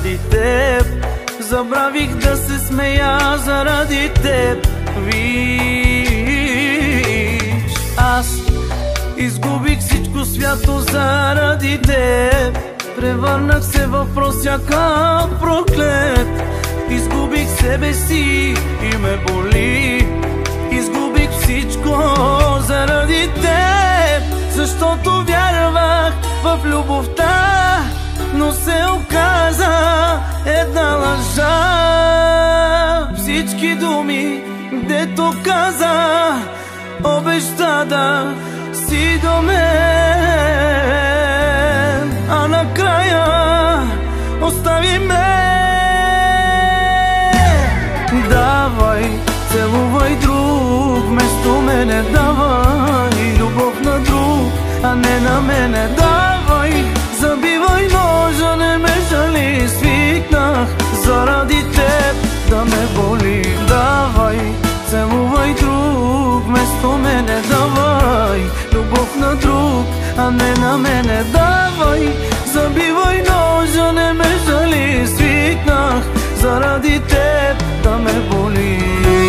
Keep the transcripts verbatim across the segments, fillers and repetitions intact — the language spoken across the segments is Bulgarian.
заради теб. Забравих да се смея заради теб. Виж, аз изгубих всичко свято заради теб. Превърнах се в просяка проклет. Изгубих себе си и ме боли. Изгубих всичко заради теб, защото вярвах в любовта, но се оказа една лъжа. Всички думи, дето каза, обеща да си до мен, а накрая остави ме. Давай, целувай друг вместо мене, давай любов на друг, а не на мене. Давай, забивай ножа, не ме жали. Свикнах заради теб да ме боли. Давай, целувай друг вместо мене, давай любов на друг, а не на мене. Давай, забивай ножа, не ме жали. Свикнах заради теб да ме боли.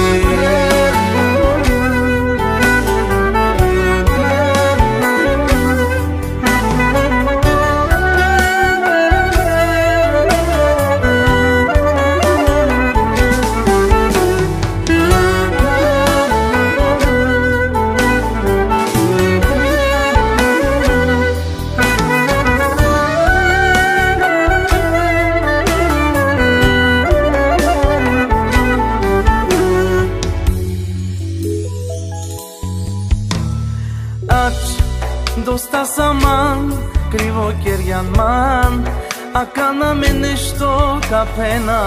Доста саман, криво керjan man, a kana me nešto kapena.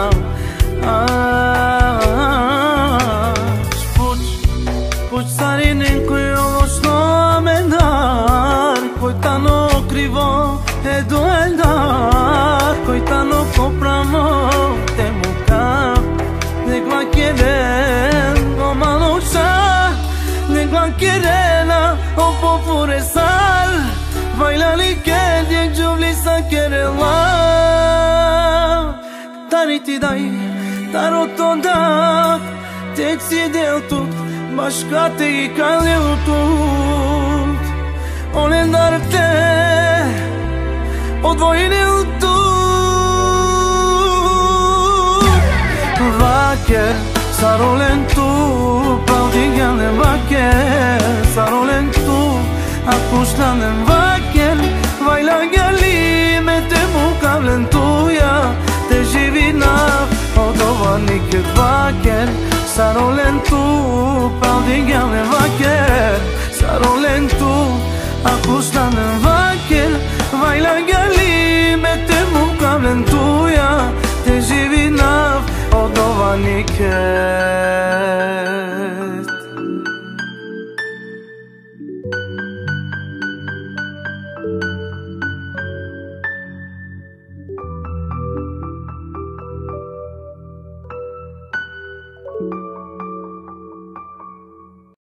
Shpuq, puq sarinin kuj ovo što me dar, kuj tano krivo e do e dar, kuj tano kopramo te muka, negla keren o malo ša, negla kerena o popure sal. Vajlali kedje gjuvli sa kerela. Tani ti daj, taro to dak, tek si del tut, bashkate i kalil tut. Olen darte, odvojnil tut. Vaker, sarolen tu, paldigalen vaker, sarolen tu, akushtanen vaker. Vajla gali me te mukavlen tuja, te živinav odovanike vaker. Sarolen tu, paldigalen vaker, sarolen tu, akushtanen vaker. Vajla gali me te mukavlen tuja, te živinav odovanike.